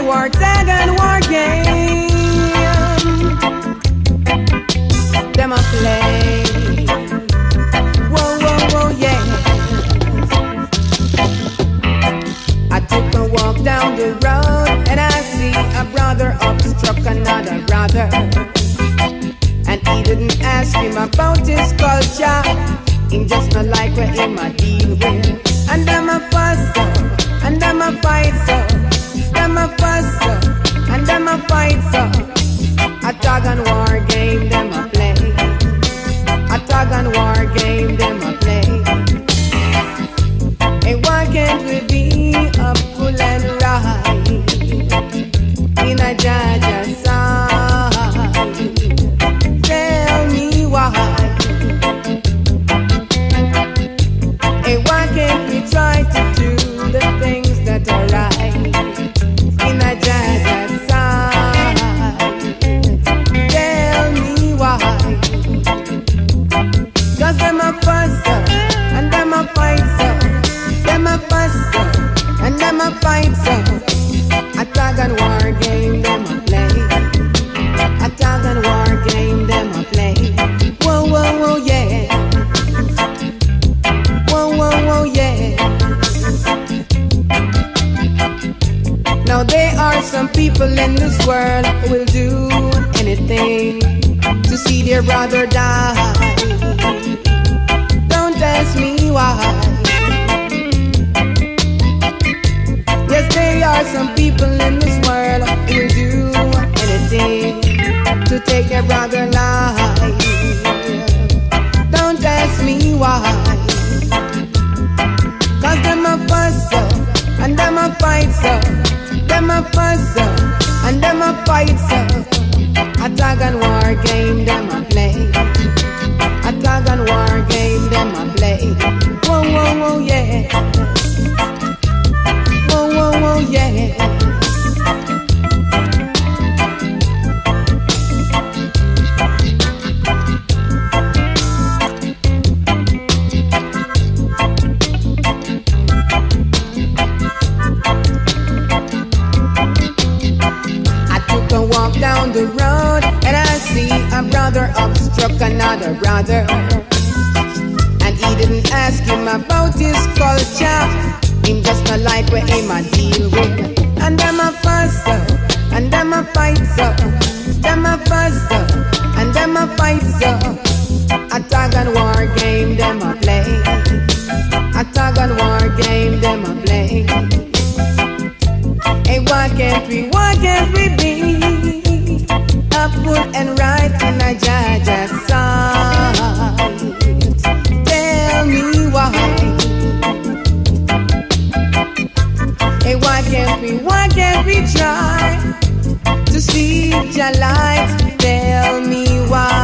tag and war game. Them a play. Whoa, whoa, whoa, yeah. I took a walk down the road and I see a brother obstruct another brother. And he didn't ask him about his culture. Him just not like what him a deal with. And them a fuss up, and them a fight up. Them a fuss up, and them a fight up. A tag and war game, them a play. A tag and war game, them a play. Hey, why can't we be up full and right in a Jaja side? Tell me why. Hey, why can't we try to do the things that are right in a Jaja side? Tell me why. 'Cause them a fuss up and them a fight up. Them a fuss up and them a fight up. A tag and war game, them a play. A tag and war game, them a play. Whoa, whoa, whoa, yeah. Whoa, whoa, whoa, yeah. Now there are some people in this world who will do anything to see their brother die. Don't ask me why. Yes, there are some people in this world who will do anything to take their brother life. Don't ask me why. 'Cause them a fuss up and them a fight up. Them a fuss up and them a fight up. A tag and war game, them a play. A tag and war game, them a play. Whoa, whoa, whoa, yeah. Whoa, whoa, whoa, yeah. I took a walk down the road and I see a brother obstruct another brother. And he didn't ask him about his culture. Him just not like where him a deal with. And them a fuss up, and them a fight up. Them a fuss up, and them a fight up. A tag and war game, them a play. A tag and war game, them a play. Hey, why can't we be up full and right in a Jaja side? Tell me why. Hey, why can't we try to see your light? Tell me why.